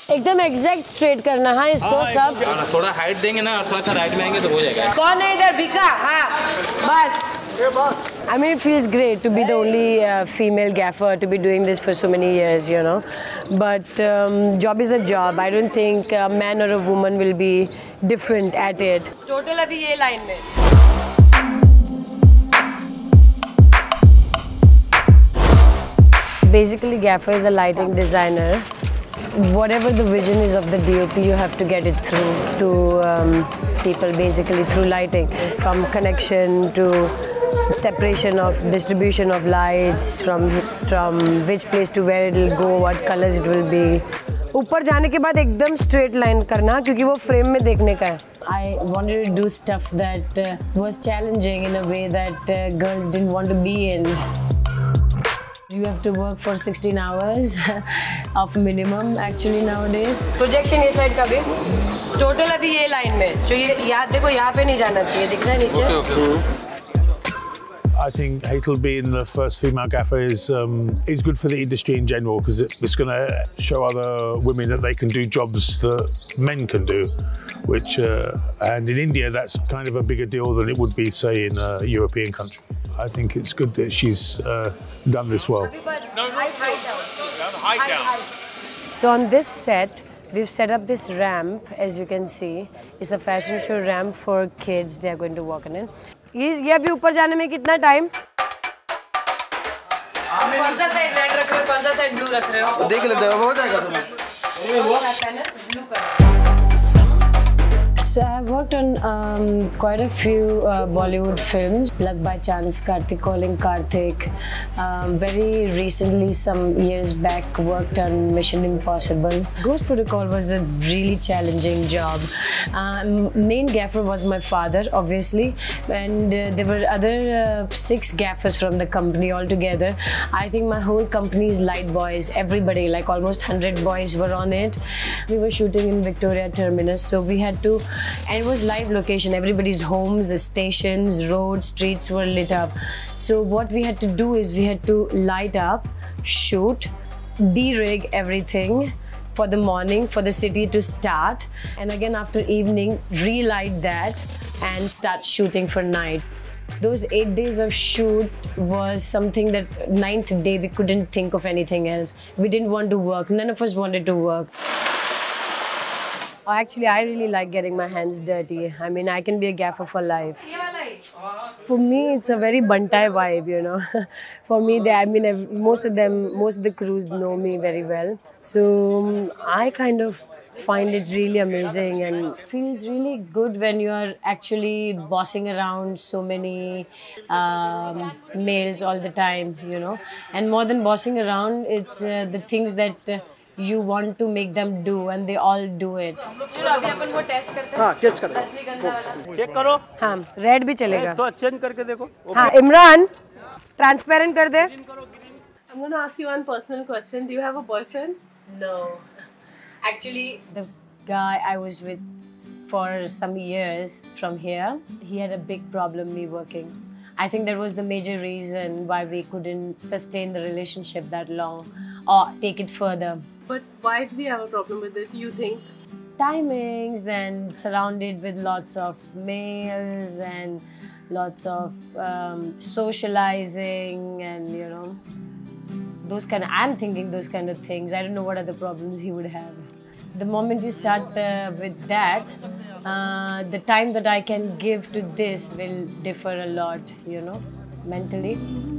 एकदम exact straight करना। हाँ इसको सब थोड़ा हाइट देंगे ना और थोड़ा सा राइट में आएंगे तो हो जाएगा। कौन है इधर भिका? हाँ बस। I mean, it feels great to be the only female gaffer to be doing this for so many years, you know. But job is a job. I don't think a man or a woman will be different at it. Total अभी ये line में. Basically, gaffer is a lighting designer. Whatever the vision is of the DOP, you have to get it through to people, basically through lighting. From connection to separation of distribution of lights, from which place to where it will go, what colors it will be. ऊपर जाने के बाद एकदम straight line करना क्योंकि वो frame में देखने का है. I wanted to do stuff that was challenging in a way that girls didn't want to be in. You have to work for 16 hours of minimum actually nowadays. Projection ये side का भी. Total अभी ये line में. जो ये याद देखो यहाँ पे नहीं जाना चाहिए. दिख रहा है नीचे? Okay. I think Hatel being the first female gaffer is good for the industry in general because it's going to show other women that they can do jobs that men can do, which and in India that's kind of a bigger deal than it would be, say, in a European country. I think it's good that she's done this well. So on this set, we've set up this ramp, as you can see. It's a fashion show ramp for kids. They are going to walk in it. ये अभी ऊपर जाने में कितना time? कौन सा side red रख रहे हो, कौन सा साइड ब्लू रख रहे हो? देख लेते हो, हो जाएगा तुम्हें। So I have worked on quite a few Bollywood films, Lag by Chance, Karthik Calling Karthik. Very recently, some years back, worked on Mission Impossible. Ghost Protocol was a really challenging job. Main gaffer was my father, obviously, and there were other 6 gaffers from the company altogether. I think my whole company's light boys, everybody, like almost 100 boys were on it. We were shooting in Victoria Terminus, so we had to. And it was live location. Everybody's homes, stations, roads, streets were lit up. So what we had to do is we had to light up, shoot, de-rig everything for the morning, for the city to start. And again after evening, relight that and start shooting for night. Those 8 days of shoot was something that 9th day we couldn't think of anything else. We didn't want to work. None of us wanted to work. Actually, I really like getting my hands dirty. I mean, I can be a gaffer for life. For me, it's a very Bantai vibe, you know. For me, most of the crews know me very well. So I kind of find it really amazing and feels really good when you are actually bossing around so many males all the time, you know. And more than bossing around, it's the things that you want to make them do and they all do it. चलो अभी अपन वो test करते हैं। हाँ test करते हैं। असली गंदा वाला। चेक करो। हाँ रेड भी चलेगा। तो चेंज करके देखो। हाँ इमरान ट्रांसपेरेंट कर दे। I'm going to ask you one personal question. Do you have a boyfriend? No. Actually, the guy I was with for some years from here, he had a big problem me working. I think that was the major reason why we couldn't sustain the relationship that long or take it further. But why did you have a problem with it, you think? Timings and surrounded with lots of males and lots of socializing and, you know, I'm thinking those kind of things. I don't know what other problems he would have. The moment you start with that, the time that I can give to this will differ a lot, you know, mentally.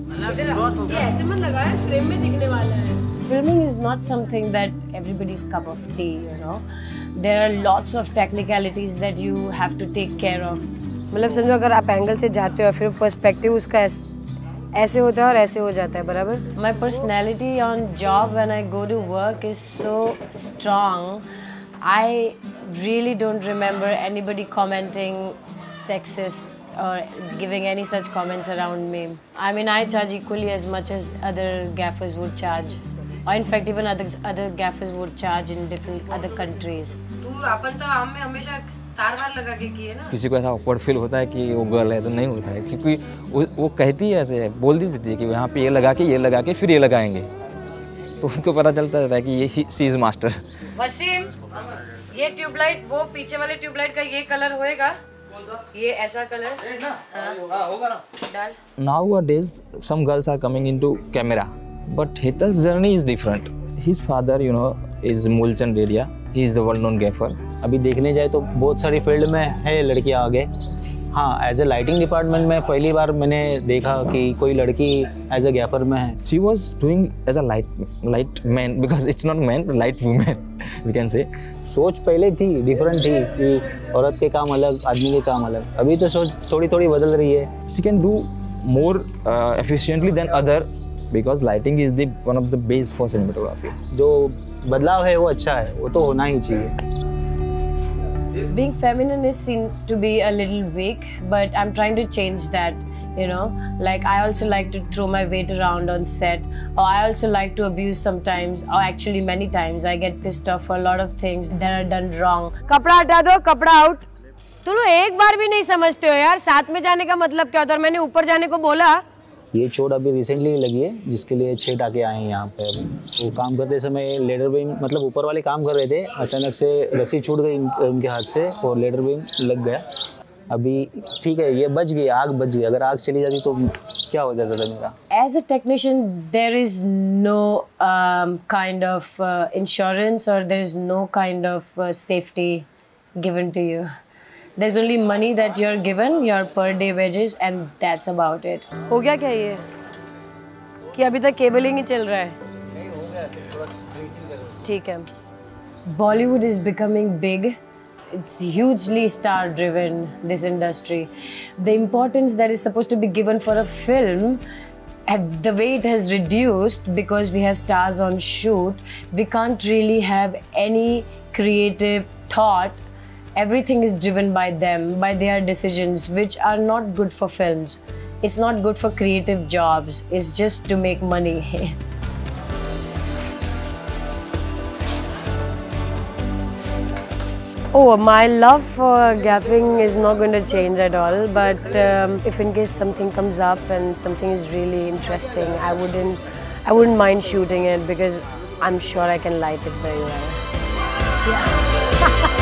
Filming is not something that everybody's cup of tea, you know. There are lots of technicalities that you have to take care of. मतलब समझो अगर आप angle से जाते हो फिर perspective उसका ऐसे होता है और ऐसे हो जाता है बराबर. My personality on job when I go to work is so strong. I really don't remember anybody commenting sexist or giving any such comments around me. I mean, I charge equally as much as other gaffers would charge. Or in fact, even other gaffers would charge in different other countries. तू अपन तो हम में हमेशा तार-वार लगा के किए ना. किसी को ऐसा awkward feel होता है कि वो गर्ल है तो नहीं होता है क्योंकि वो कहती है ऐसे बोल देती है कि यहाँ पे ये लगा के फिर ये लगाएंगे तो उसको पता चलता है कि ये शी इज मास्टर. वसीम, ये ट्यूबलाइट, वो पीछे वाले ट्यूबलाइट का ये कलर होएगा? ये ऐसा कलर? हाँ होगा ना। डाल। Nowadays, some girls are coming into camera, but Hita's journey is different. His father, you know, is Mulchand Dedia. He is the well-known gaffer. अभी देखने जाए तो बहुत सारी फील्ड में है लड़कियां आगे। हाँ, एज ए लाइटिंग डिपार्टमेंट में पहली बार मैंने देखा कि कोई लड़की एज ए गैफर में है। She was doing as a light man because it's not man, but light woman, we can say. सोच पहले थी डिफरेंट थी कि औरत के काम अलग, आदमी के काम अलग। अभी तो सोच थोड़ी थोड़ी बदल रही है। She can do more efficiently than other because lighting is the one of the base for cinematography. जो बदलाव है वो अच्छा है, वो तो होना ही चाहिए। Being feminine is seen to be a little weak, but I'm trying to change that, you know. Like, I also like to throw my weight around on set, or I also like to abuse sometimes, or actually many times I get pissed off for a lot of things that are done wrong. कपड़ा हटा दो, कपड़ा out. तुम लोग एक बार भी नहीं समझते हो यार, साथ में जाने का मतलब क्या होता है? और मैंने ऊपर जाने को बोला। ये चोट अभी रिसेंटली लगी है, जिसके लिए 6 टाके आए हैं यहाँ पे। वो काम करते समय लेडर बीम, मतलब ऊपर वाले काम कर रहे थे, अचानक से रस्सी छूट गई उनके हाथ से और लेडर बीम लग गया। अभी ठीक है, ये बच गई, आग बच गई। अगर आग चली जाती तो क्या हो जाता था मेरा? As a technician, there is no kind of insurance, or there is no kind of safety given to you. There's only money that you're given, your per day wages, and that's about it. हो गया क्या ये? कि अभी तक cabling ही चल रहा है? नहीं, हो गया। ठीक है। Bollywood is becoming big. It's hugely star-driven, this industry. The importance that is supposed to be given for a film, the way it has reduced because we have stars on shoot, we can't really have any creative thought. Everything is driven by them, by their decisions, which are not good for films. It's not good for creative jobs. It's just to make money. Oh, my love for gaffing is not going to change at all. But if in case something comes up and something is really interesting, I wouldn't mind shooting it because I'm sure I can light it very well. Yeah.